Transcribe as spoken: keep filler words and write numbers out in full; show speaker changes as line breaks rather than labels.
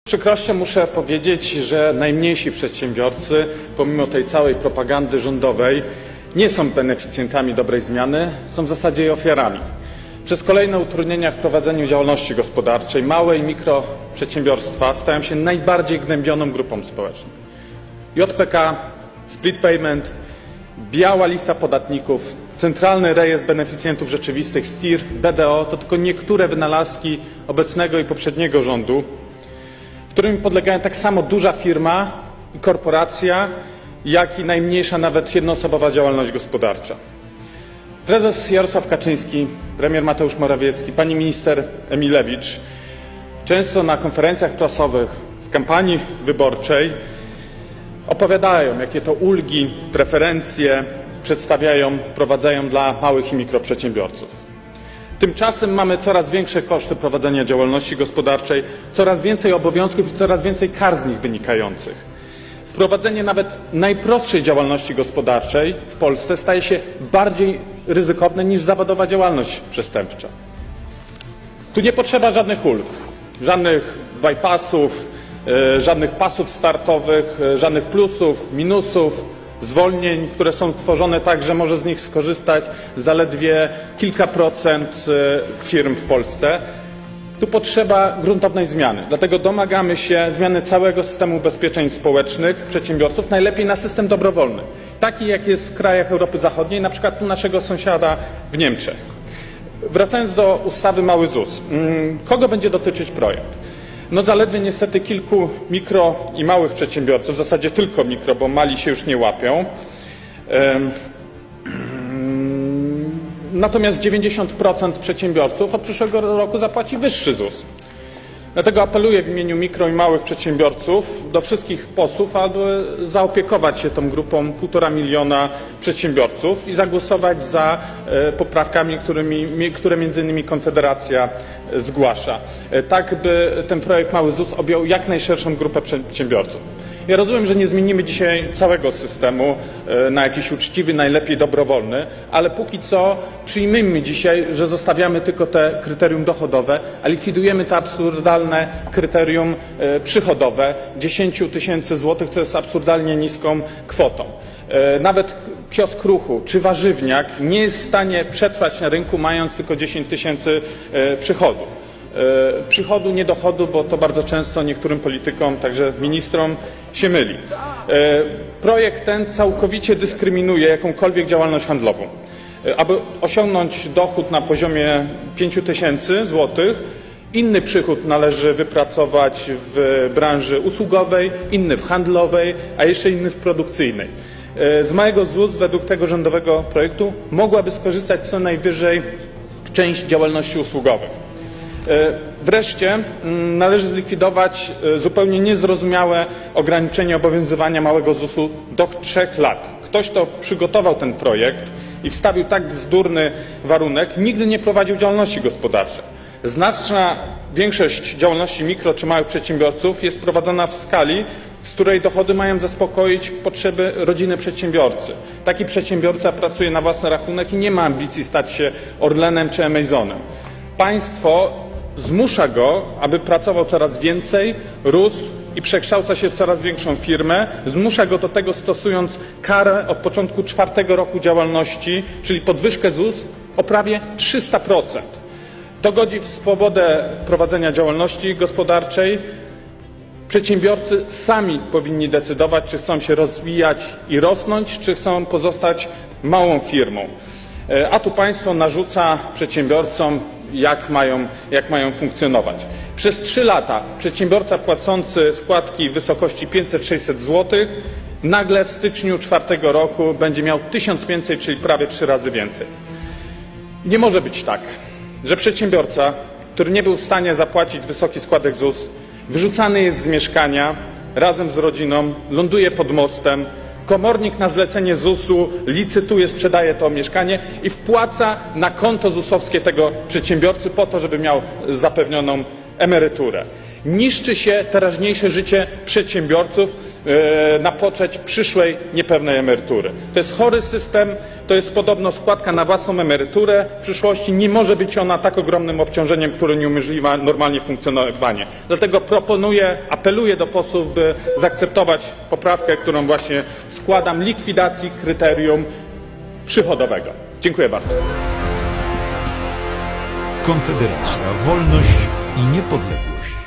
przykrością muszę powiedzieć, że najmniejsi przedsiębiorcy, pomimo tej całej propagandy rządowej, nie są beneficjentami dobrej zmiany, są w zasadzie jej ofiarami. Przez kolejne utrudnienia w prowadzeniu działalności gospodarczej małe i mikroprzedsiębiorstwa stają się najbardziej gnębioną grupą społeczną. J P K, split payment, biała lista podatników, centralny rejestr beneficjentów rzeczywistych, S T I R, B D O to tylko niektóre wynalazki obecnego i poprzedniego rządu, którym podlegają tak samo duża firma i korporacja, jak i najmniejsza, nawet jednoosobowa działalność gospodarcza. Prezes Jarosław Kaczyński, premier Mateusz Morawiecki, pani minister Emilewicz często na konferencjach prasowych, w kampanii wyborczej opowiadają, jakie to ulgi, preferencje przedstawiają, wprowadzają dla małych i mikroprzedsiębiorców. Tymczasem mamy coraz większe koszty prowadzenia działalności gospodarczej, coraz więcej obowiązków i coraz więcej kar z nich wynikających. Wprowadzenie nawet najprostszej działalności gospodarczej w Polsce staje się bardziej ryzykowne niż zawodowa działalność przestępcza. Tu nie potrzeba żadnych ulg, żadnych bypassów, yy, żadnych pasów startowych, yy, żadnych plusów, minusów, zwolnień, które są tworzone tak, że może z nich skorzystać zaledwie kilka procent firm w Polsce. Tu potrzeba gruntownej zmiany. Dlatego domagamy się zmiany całego systemu ubezpieczeń społecznych przedsiębiorców, najlepiej na system dobrowolny, taki jak jest w krajach Europy Zachodniej, na przykład u naszego sąsiada w Niemczech. Wracając do ustawy Mały ZUS. Kogo będzie dotyczyć projekt? No zaledwie niestety kilku mikro i małych przedsiębiorców, w zasadzie tylko mikro, bo mali się już nie łapią. Natomiast dziewięćdziesiąt procent przedsiębiorców od przyszłego roku zapłaci wyższy ZUS. Dlatego apeluję w imieniu mikro i małych przedsiębiorców do wszystkich posłów, aby zaopiekować się tą grupą półtora miliona przedsiębiorców i zagłosować za poprawkami, którymi, które między innymi Konfederacja zgłasza, tak by ten projekt Mały ZUS objął jak najszerszą grupę przedsiębiorców. Ja rozumiem, że nie zmienimy dzisiaj całego systemu na jakiś uczciwy, najlepiej dobrowolny, ale póki co przyjmijmy dzisiaj, że zostawiamy tylko te kryterium dochodowe, a likwidujemy to absurdalne kryterium przychodowe dziesięć tysięcy złotych, co jest absurdalnie niską kwotą. Nawet kiosk ruchu czy warzywniak nie jest w stanie przetrwać na rynku, mając tylko dziesięć tysięcy przychodu. Przychodu, nie dochodu, bo to bardzo często niektórym politykom, także ministrom się myli. Projekt ten całkowicie dyskryminuje jakąkolwiek działalność handlową. Aby osiągnąć dochód na poziomie pięć tysięcy złotych, inny przychód należy wypracować w branży usługowej, inny w handlowej, a jeszcze inny w produkcyjnej. Z małego ZUS według tego rządowego projektu mogłaby skorzystać co najwyżej część działalności usługowej. Wreszcie należy zlikwidować zupełnie niezrozumiałe ograniczenie obowiązywania małego ZUS-u do trzech lat. Ktoś, kto przygotował ten projekt i wstawił tak bzdurny warunek, nigdy nie prowadził działalności gospodarczej. Znaczna większość działalności mikro czy małych przedsiębiorców jest prowadzona w skali, z której dochody mają zaspokoić potrzeby rodziny przedsiębiorcy. Taki przedsiębiorca pracuje na własny rachunek i nie ma ambicji stać się Orlenem czy Amazonem. Państwo zmusza go, aby pracował coraz więcej, rósł i przekształca się w coraz większą firmę. Zmusza go do tego, stosując karę od początku czwartego roku działalności, czyli podwyżkę ZUS o prawie trzysta procent. To godzi w swobodę prowadzenia działalności gospodarczej. Przedsiębiorcy sami powinni decydować, czy chcą się rozwijać i rosnąć, czy chcą pozostać małą firmą. A tu państwo narzuca przedsiębiorcom, jak mają, jak mają funkcjonować. Przez trzy lata przedsiębiorca płacący składki w wysokości pięćset sześćset złotych nagle w styczniu czwartego roku będzie miał tysiąc pięćset, czyli prawie trzy razy więcej. Nie może być tak, że przedsiębiorca, który nie był w stanie zapłacić wysokich składek ZUS, wyrzucany jest z mieszkania razem z rodziną, ląduje pod mostem, komornik na zlecenie ZUS-u licytuje, sprzedaje to mieszkanie i wpłaca na konto ZUS-owskie tego przedsiębiorcy po to, żeby miał zapewnioną emeryturę. Niszczy się teraźniejsze życie przedsiębiorców na poczeć przyszłej niepewnej emerytury. To jest chory system, to jest podobno składka na własną emeryturę. W przyszłości nie może być ona tak ogromnym obciążeniem, które nieumożliwia normalnie funkcjonowanie. Dlatego proponuję, apeluję do posłów, by zaakceptować poprawkę, którą właśnie składam, likwidacji kryterium przychodowego. Dziękuję bardzo.
Konfederacja, wolność i niepodległość.